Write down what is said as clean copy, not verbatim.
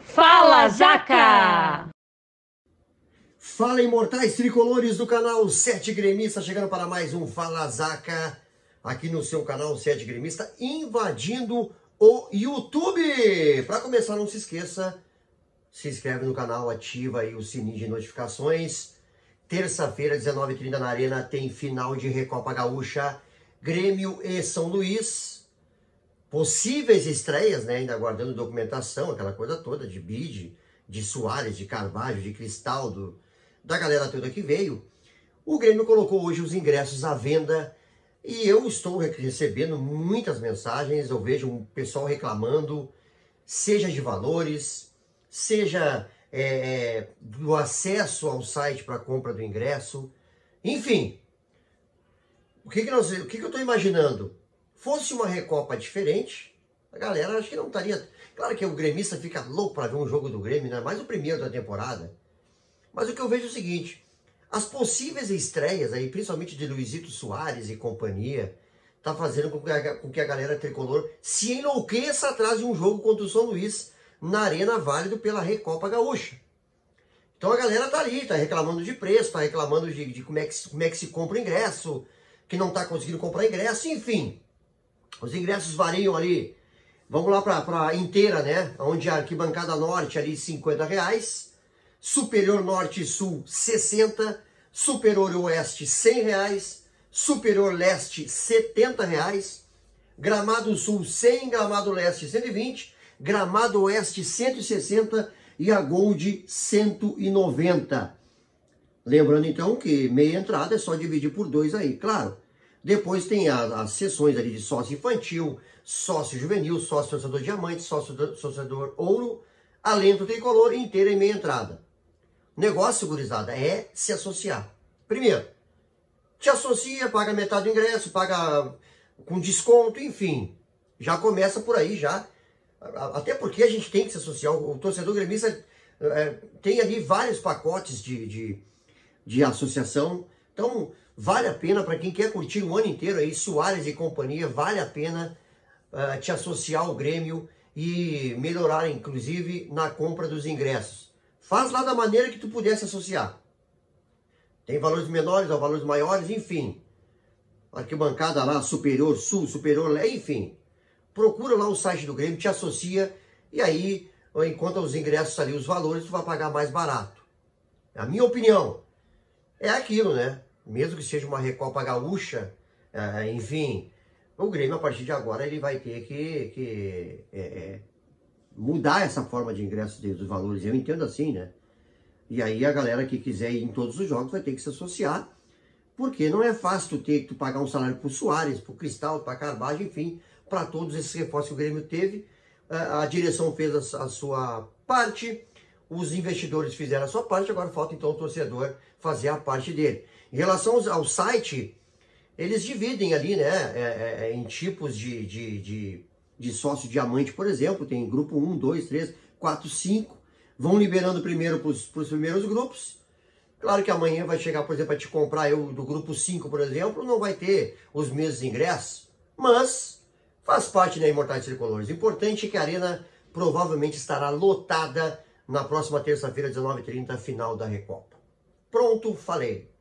Fala, Zaca! Fala, imortais tricolores do canal 7 Gremista, chegando para mais um Fala Zaca, aqui no seu canal 7 Gremista, invadindo o YouTube. Para começar, não se esqueça, se inscreve no canal, ativa aí o sininho de notificações. Terça-feira, 19h30 na Arena, tem final de Recopa Gaúcha, Grêmio e São Luís. Possíveis estreias, né? Ainda aguardando documentação, aquela coisa toda de Bide, de Soares, de Carvalho, de Cristaldo, da galera toda que veio. O Grêmio colocou hoje os ingressos à venda e eu estou recebendo muitas mensagens. Eu vejo um pessoal reclamando, seja de valores, seja do acesso ao site para compra do ingresso. Enfim, o que eu estou imaginando? Fosse uma Recopa diferente, a galera acho que não estaria... Claro que o gremista fica louco para ver um jogo do Grêmio, né? Mais o primeiro da temporada. Mas o que eu vejo é o seguinte, as possíveis estreias aí, principalmente de Luizito Soares e companhia, tá fazendo com que a galera tricolor se enlouqueça atrás de um jogo contra o São Luís na Arena, válido pela Recopa Gaúcha. Então a galera tá ali, tá reclamando de preço, tá reclamando de como é que se compra ingresso, que não tá conseguindo comprar ingresso, enfim... Os ingressos variam ali, vamos lá para inteira, né? Onde a arquibancada norte ali R$50, superior norte e sul 60, superior oeste R$100, superior leste R$70, gramado sul 100, gramado leste 120, gramado oeste 160 e a Gold 190. Lembrando então que meia entrada é só dividir por 2 aí, claro. Depois tem as sessões ali de sócio infantil, sócio juvenil, sócio torcedor diamante, sócio torcedor ouro, alento tricolor, inteira e meia entrada. Negócio, gurizada, é se associar. Primeiro, te associa, paga metade do ingresso, paga com desconto, enfim. Já começa por aí, já. Até porque a gente tem que se associar. O torcedor gremista tem ali vários pacotes de associação. Então... vale a pena para quem quer curtir o ano inteiro aí, Soares e companhia, vale a pena te associar ao Grêmio e melhorar, inclusive, na compra dos ingressos. Faz lá da maneira que tu pudesse associar. Tem valores menores ou valores maiores, enfim. Arquibancada lá, superior sul, superior leste, enfim. Procura lá o site do Grêmio, te associa e aí, enquanto os ingressos ali, os valores, tu vai pagar mais barato. A minha opinião é aquilo, né? Mesmo que seja uma Recopa Gaúcha, enfim, o Grêmio, a partir de agora, ele vai ter que mudar essa forma de ingresso dos valores. Eu entendo assim, né? E aí a galera que quiser ir em todos os jogos vai ter que se associar, porque não é fácil tu pagar um salário pro Soares, pro Cristal, pra Carvalho, enfim, para todos esses reforços que o Grêmio teve. A direção fez a sua parte, os investidores fizeram a sua parte, agora falta então o torcedor fazer a parte dele. Em relação ao site, eles dividem ali, né, em tipos de sócio diamante, por exemplo, tem grupo 1, 2, 3, 4, 5, vão liberando primeiro para os primeiros grupos. Claro que amanhã vai chegar, por exemplo, para te comprar eu do grupo 5, por exemplo, não vai ter os mesmos ingressos, mas faz parte, né, Imortais Tricolores. Importante é que a Arena provavelmente estará lotada na próxima terça-feira, 19h30, final da Recopa. Pronto, falei.